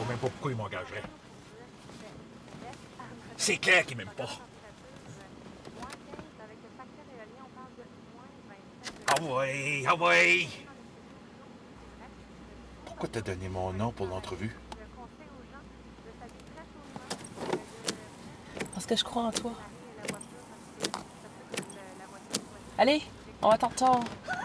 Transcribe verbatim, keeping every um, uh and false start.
même pas pourquoi il m'engagerait. C'est clair qu'il m'aime pas. Ah ouais, ah ouais! Pourquoi t'as donné mon nom pour l'entrevue? Parce que je crois en toi. Allez, on va t'en retard.